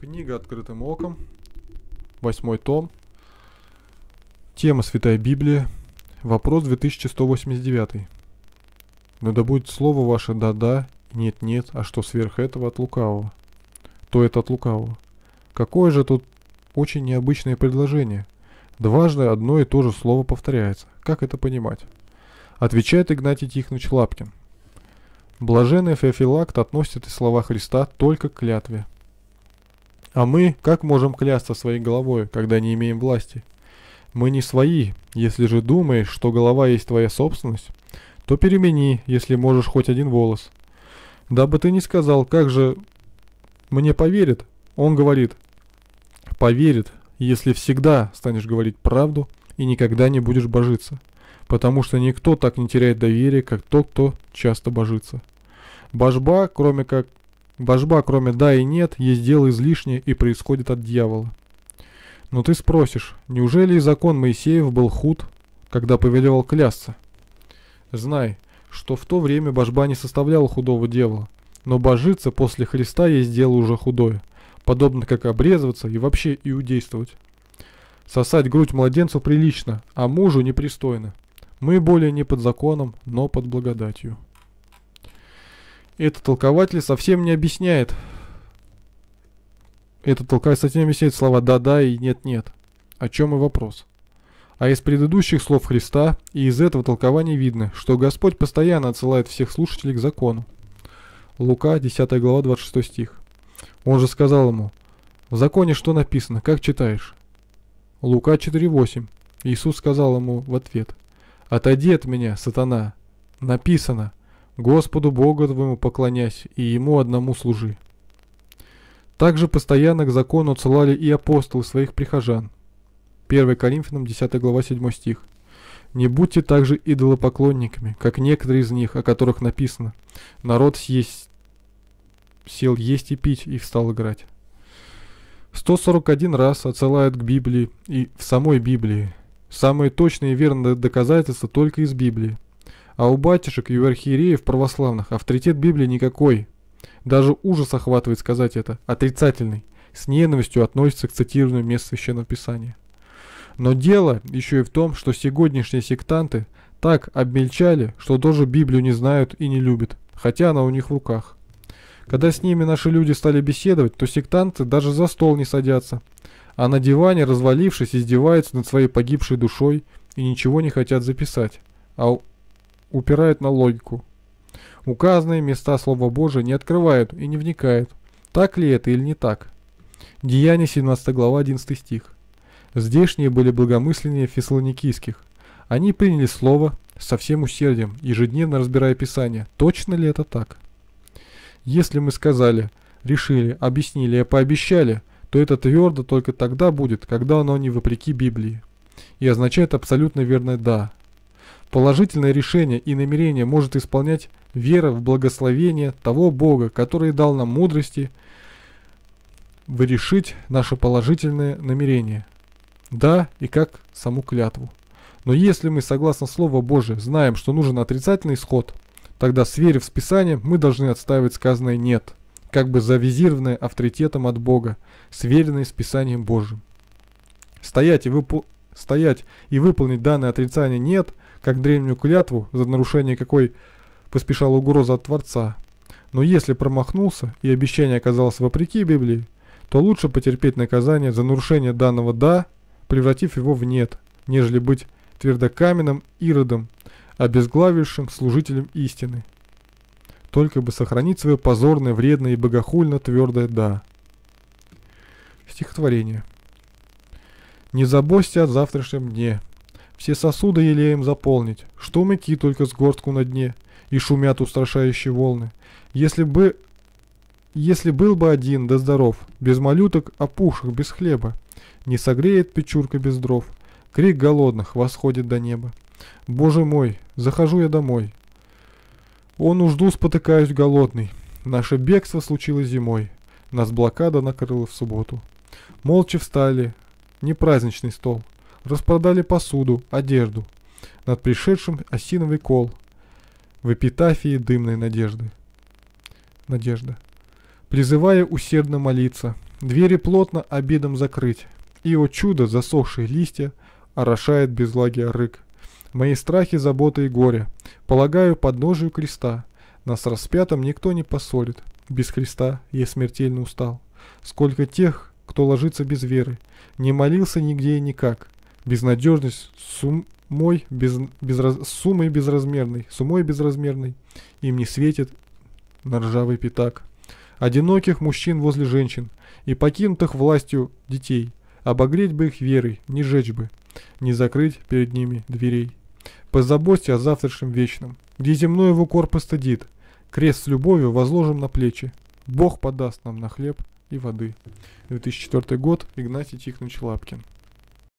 Книга «Открытым оком», 8 том, тема «Святая Библия», вопрос 2189. Но да будет слово ваше «да-да», «нет-нет», а что сверх этого от лукавого, то это от лукавого. Какое же тут очень необычное предложение. Дважды одно и то же слово повторяется. Как это понимать? Отвечает Игнатий Тихонович Лапкин. Блаженный Феофилакт относит слова Христа только к клятве. А мы как можем клясться своей головой, когда не имеем власти? Мы не свои. Если же думаешь, что голова есть твоя собственность, то перемени, если можешь, хоть один волос. Дабы ты не сказал, как же мне поверит? Он говорит, поверит, если всегда станешь говорить правду и никогда не будешь божиться. Потому что никто так не теряет доверия, как тот, кто часто божится. Божба, кроме «да» и «нет», есть дело излишнее и происходит от дьявола. Но ты спросишь, неужели и закон Моисеев был худ, когда повелевал клясться? Знай, что в то время божба не составляла худого дела, но божиться после Христа есть дело уже худое, подобно как обрезываться и вообще иудействовать. Сосать грудь младенцу прилично, а мужу непристойно. Мы более не под законом, но под благодатью. Этот толкователь совсем не объясняет слова «да-да» и «нет-нет». О чем и вопрос. А из предыдущих слов Христа и из этого толкования видно, что Господь постоянно отсылает всех слушателей к закону. Лука, 10 глава, 26 стих. Он же сказал ему, в законе что написано, как читаешь? Лука 4:8. Иисус сказал ему в ответ, отойди от меня, сатана, написано, Господу Богу твоему поклоняйся и Ему одному служи. Также постоянно к закону отсылали и апостолы своих прихожан. 1 Коринфянам 10 глава 7 стих. Не будьте также идолопоклонниками, как некоторые из них, о которых написано, народ сел есть и пить и встал играть. 141 раз отсылают к Библии и в самой Библии. Самые точные и верные доказательства только из Библии. А у батюшек и у архиереев православных авторитет Библии никакой. Даже ужас охватывает сказать это, отрицательный, с ненавистью относится к цитированию мест Священного Писания. Но дело еще и в том, что сегодняшние сектанты так обмельчали, что даже Библию не знают и не любят, хотя она у них в руках. Когда с ними наши люди стали беседовать, то сектанты даже за стол не садятся, а на диване, развалившись, издеваются над своей погибшей душой и ничего не хотят записать, а упирают на логику. Указанные места Слова Божия не открывают и не вникают, так ли это или не так. Деяния 17 глава 11 стих. Здешние были благомысленнее фессалоникийских. Они приняли Слово со всем усердием, ежедневно разбирая Писание. Точно ли это так? Если мы сказали, решили, объяснили и пообещали, то это твердо только тогда будет, когда оно не вопреки Библии. И означает абсолютно верное «да». Положительное решение и намерение может исполнять вера в благословение того Бога, который дал нам мудрости вырешить наше положительное намерение. Да, и как саму клятву. Но если мы, согласно Слову Божию, знаем, что нужен отрицательный исход, тогда, сверив с Писанием, мы должны отстаивать сказанное «нет», как бы завизированное авторитетом от Бога, сверенное с Писанием Божьим. Стоять и выполнить данное отрицание «нет», как древнюю клятву, за нарушение какой поспешала угроза от Творца. Но если промахнулся и обещание оказалось вопреки Библии, то лучше потерпеть наказание за нарушение данного «да», превратив его в «нет», нежели быть твердокаменным Иродом, обезглавившим служителем истины. Только бы сохранить свое позорное, вредное и богохульно твердое «да». Стихотворение. «Не заботься о завтрашнем дне, все сосуды елеем заполнить, что мыки только с горстку на дне, и шумят устрашающие волны. Если был бы один да здоров, без малюток опухших, без хлеба, не согреет печурка без дров, крик голодных восходит до неба. Боже мой, захожу я домой. О, нужду спотыкаюсь голодный, наше бегство случилось зимой, нас блокада накрыла в субботу. Молча встали, не праздничный стол, распродали посуду, одежду, над пришедшим осиновый кол, в эпитафии дымной надежды. Надежда. Призывая усердно молиться, Двери плотно обедом закрыть, и, о чудо, засохшие листья орошает безвлагие рык. Мои страхи, заботы и горе полагаю подножию креста. Нас распятым никто не посолит. Без Христа я смертельно устал. Сколько тех, кто ложится без веры, не молился нигде и никак. Безнадежность сумой безразмерной им не светит на ржавый пятак. Одиноких мужчин возле женщин и покинутых властью детей обогреть бы их верой, не жечь бы, не закрыть перед ними дверей. Позаботьте о завтрашнем вечном, где земной его укор постыдит. Крест с любовью возложим на плечи. Бог подаст нам на хлеб и воды. 2004 год. Игнатий Тихонович Лапкин.